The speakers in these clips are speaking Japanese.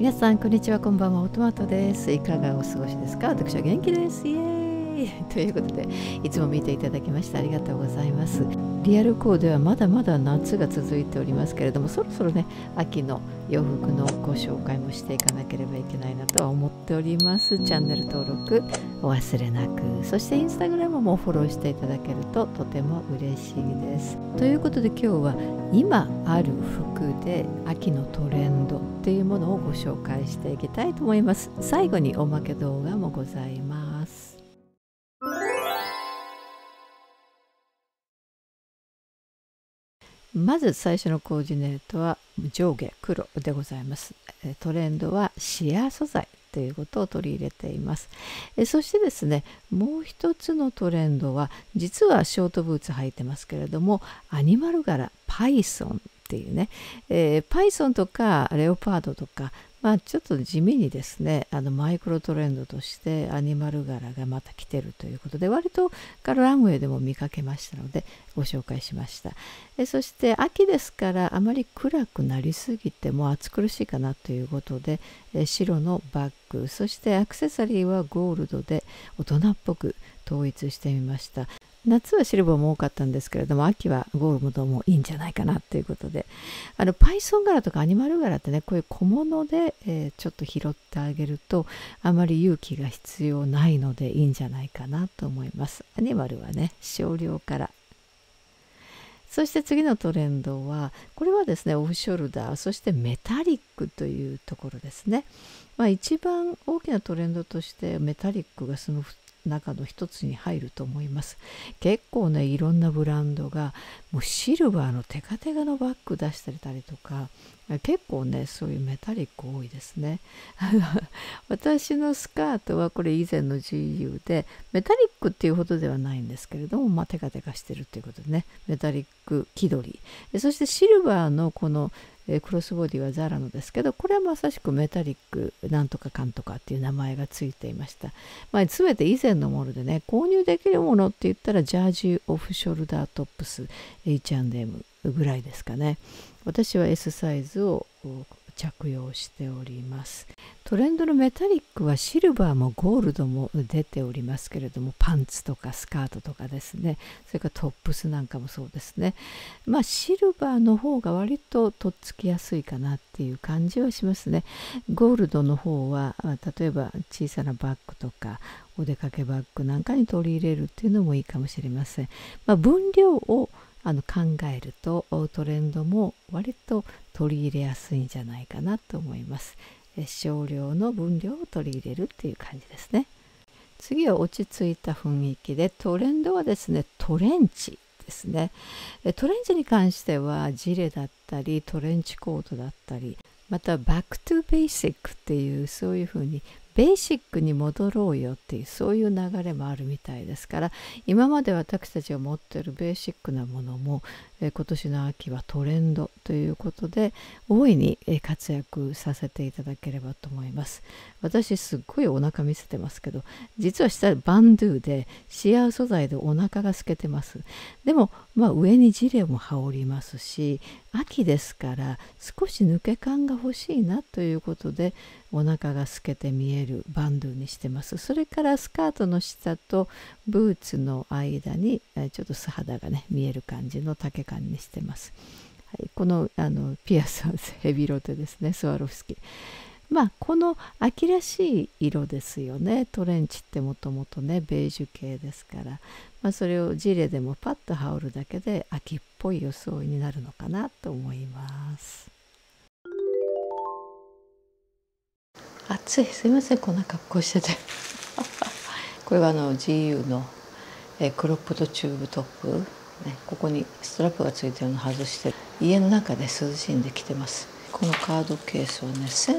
皆さんこんにちは、こんばんは。オトマトです。いかがお過ごしですか？私は元気です。イエーイということで、いつも見ていただきましてありがとうございます。リアルコーデはまだまだ夏が続いておりますけれども、そろそろね、秋の洋服のご紹介もしていかなければいけないなとは思っております。チャンネル登録お忘れなく、そしてインスタグラムもフォローしていただけるととても嬉しいです。ということで今日は今ある服で秋のトレンドっていうものをご紹介していきたいと思います。最後におまけ動画もございます。まず最初のコーディネートは上下黒でございます。トレンドはシアー素材ということを取り入れています。そしてですね、もう一つのトレンドは実はショートブーツ履いてますけれども、アニマル柄パイソンっていうね、パイソンとかレオパードとか、ちょっと地味にですね、マイクロトレンドとしてアニマル柄がまた来てるということで、割とランウェイでも見かけましたのでご紹介しました。そして秋ですからあまり暗くなりすぎても暑苦しいかなということで、白のバッグ、そしてアクセサリーはゴールドで大人っぽく統一してみました。夏はシルバーも多かったんですけれども、秋はゴールドもいいんじゃないかなということで、パイソン柄とかアニマル柄ってね、こういう小物で、ちょっと拾ってあげるとあまり勇気が必要ないのでいいんじゃないかなと思います。アニマルはね、少量から。そして次のトレンドは、これはですね、オフショルダー、そしてメタリックというところですね。一番大きなトレンドとしてメタリックがその中の一つに入ると思います。結構ね、いろんなブランドがもうシルバーのテカテカのバッグ出してたりとか、結構ね、そういうメタリック多いですね。私のスカートはこれ以前の GU で、メタリックっていうほどではないんですけれども、テカテカしてるっていうことでね、メタリック気取り。そしてシルバーのこのクロスボディはザラのですけど、これはまさしくメタリックなんとかかんとかっていう名前がついていました。全て以前のものでね、購入できるものって言ったらジャージオフショルダートップス H&M ぐらいですかね。私は S サイズを着用しております。トレンドのメタリックはシルバーもゴールドも出ておりますけれども、パンツとかスカートとかですね、それからトップスなんかもそうですね。シルバーの方が割ととっつきやすいかなっていう感じはしますね。ゴールドの方は例えば小さなバッグとかお出かけバッグなんかに取り入れるっていうのもいいかもしれません。分量を考えるとトレンドも割と取り入れやすいんじゃないかなと思います。少量の分量を取り入れるっていう感じですね。次は落ち着いた雰囲気で、トレンドはですね、トレンチですね。トレンチに関してはジレだったりトレンチコートだったり、またバックトゥベーシックっていうそういうふうにベーシックに戻ろうよっていうそういう流れもあるみたいですから、今まで私たちが持っているベーシックなものも今年の秋はトレンドということで大いに活躍させていただければと思います。私すっごいお腹見せてますけど、実は下バンドゥでシアー素材でお腹が透けてます。でも上にジレも羽織りますし、秋ですから少し抜け感が欲しいなということでお腹が透けて見えるバンドゥにしてます。それからスカートの下とブーツの間にちょっと素肌がね見える感じの丈感にしてます。このピアスはヘビロテですね、スワロフスキー。この秋らしい色ですよね。トレンチってもともとねベージュ系ですから、それをジレでもパッと羽織るだけで秋っぽい装いになるのかなと思います。暑い、すいません、こんな格好しててこれはGU のクロップドチューブトップ、ここにストラップがついてるの外して家の中で涼しんで着てます。このカードケースはね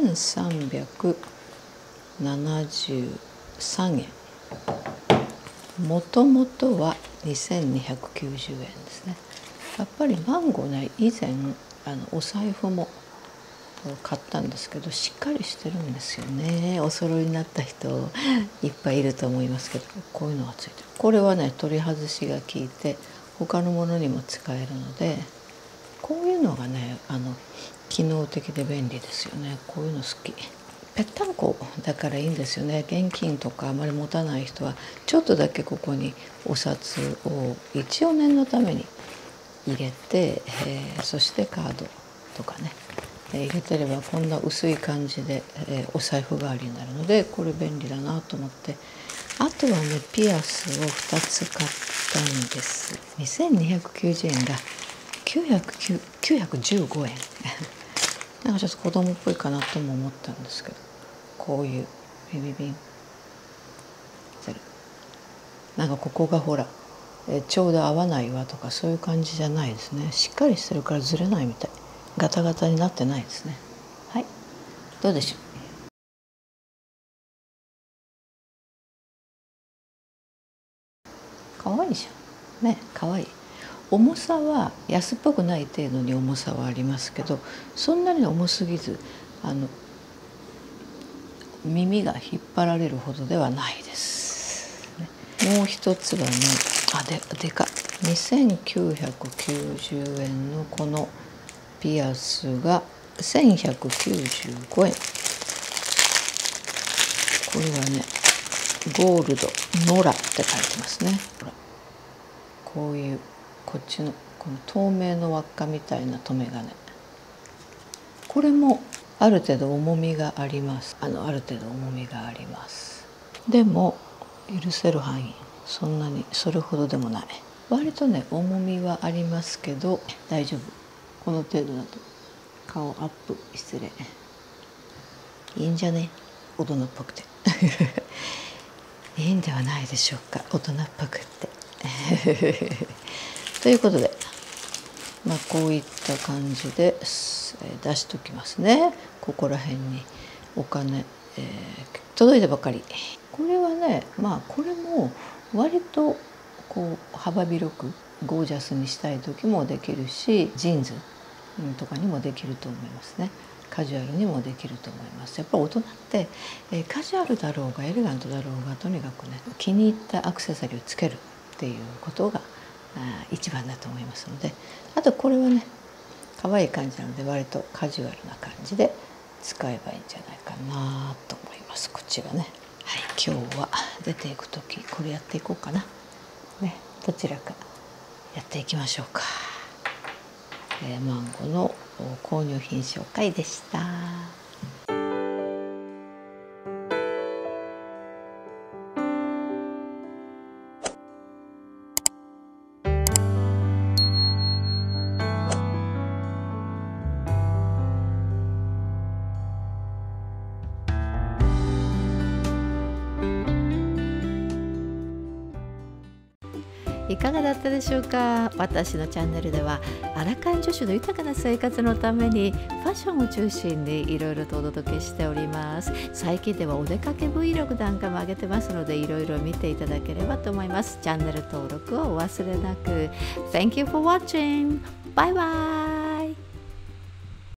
1373円、もともとは2290円ですね。やっぱりマンゴーね、以前お財布も買ったんですけどしっかりしてるんですよね。お揃いになった人いっぱいいると思いますけど、こういうのがついてる。これはね取り外しが効いて他のものにも使えるので、こういうのがね機能的で便利ですよね。こういうの好き。ぺったんこだからいいんですよね。現金とかあまり持たない人はちょっとだけここにお札を一応念のために入れて、そしてカードとかね、入れてればこんな薄い感じで、お財布代わりになるので、これ便利だなと思って。あとはね、ピアスを2つ買ったんです。2290円が915円なんかちょっと子供っぽいかなとも思ったんですけど、こういうビビビンなんかここがほら、ちょうど合わないわとかそういう感じじゃないですね。しっかりしてるからずれないみたい。ガタガタになってないですね。はい、どうでしょう。かわいいじゃんね。かわいい。重さは安っぽくない程度に重さはありますけど、そんなに重すぎず耳が引っ張られるほどではないです、ね。もう一つはね、でか2990円のこのピアスが1195円。これはね、ゴールドノラって書いてますね。ほら、こういうこっちのこの透明の輪っかみたいな留め金、これもある程度重みがあります。ある程度重みがあります。でも許せる範囲、そんなにそれほどでもない。割とね重みはありますけど大丈夫。この程度だと。顔アップ、失礼。いいんじゃね、大人っぽくていいんではないでしょうか、大人っぽくってということで、こういった感じで出しときますね。ここら辺にお金、届いたばかり。これはね、これも割とこう幅広くゴージャスにしたい時もできるし、ジーンズとかにもできると思いますね。カジュアルにもできると思います。やっぱり大人って、カジュアルだろうがエレガントだろうがとにかくね、気に入ったアクセサリーをつけるっていうことが一番だと思いますので、あとこれはね可愛い感じなので割とカジュアルな感じで使えばいいんじゃないかなと思います。こっちはね、はい、今日は出ていく時これやっていこうかな、ね、どちらかやっていきましょうか。マンゴの購入品紹介でした。いかがだったでしょうか。私のチャンネルではアラカン女子の豊かな生活のためにファッションを中心にいろいろとお届けしております。最近ではお出かけ Vlog なんかも上げてますので、いろいろ見ていただければと思います。チャンネル登録をお忘れなく。Thank you for watching. Bye bye.